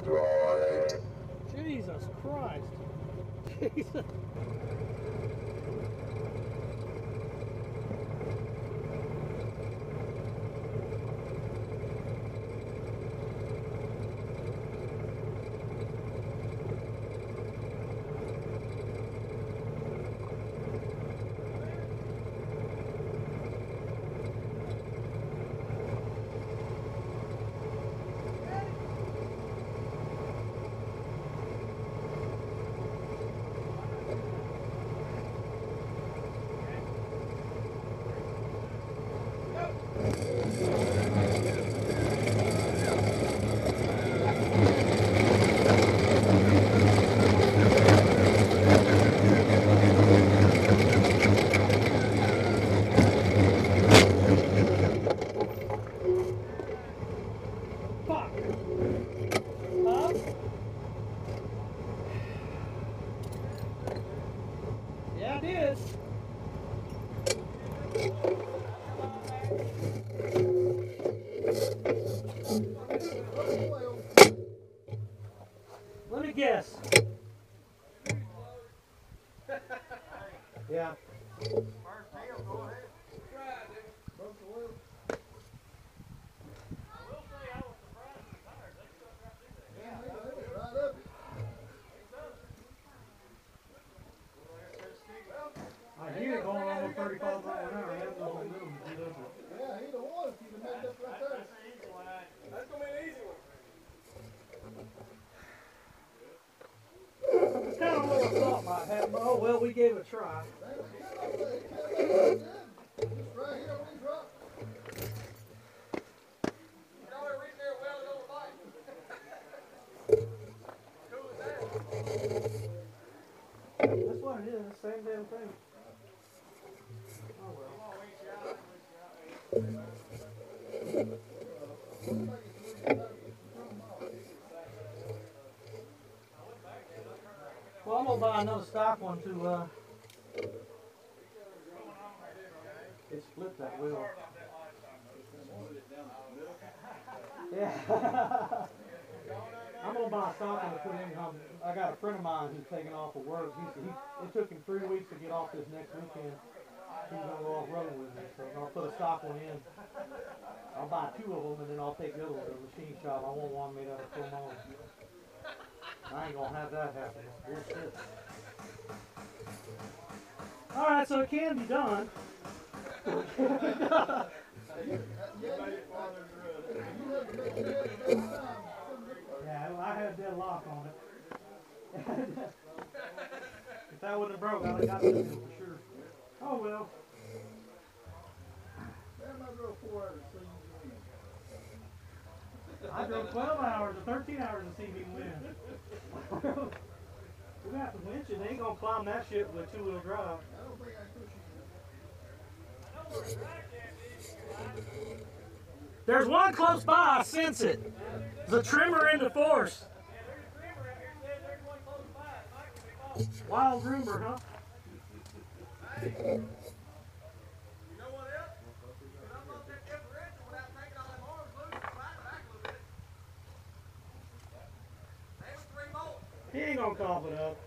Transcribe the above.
Jesus Christ. Jesus. Yeah, I did. Let me guess. Yeah. I hear it going almost 35 miles an hour. That's no good. Yeah, either one. If you can make that right there. That's going to be an easy one. It's kind of what I thought might happen. Oh, well, we gave it a try. Just right here on these rocks. You know, they're reaching there and welded on the bike. Cool as that. That's what it is. Same damn thing. Oh, well. Well, I'm going to buy another stock one to, it split that wheel. Yeah. I'm going to buy a stock one to put in. I got a friend of mine who's taking off of work. It took him 3 weeks to get off this next weekend. He's going to go off-road with me. So I'll put a stock one in. I'll buy 2 of them and then I'll take the other one to the machine shop. I want one made out of foam on. I ain't going to have that happen. Bullshit. Alright, so it can be done. Yeah, I had a dead lock on it. If that wouldn't have broke, I would have got this in for sure. Oh well. I drove 12 hours or 13 hours to see me win. We're gonna have to winch it. They ain't gonna climb that shit with a 2-wheel drive. There's one close by, I sense it. The trimmer in the force. Wild rumor, huh? You know what else? Because I'm going to take differential without taking all them arms loose and slide back a little bit. They were 3 bolts. He ain't gonna cough it up.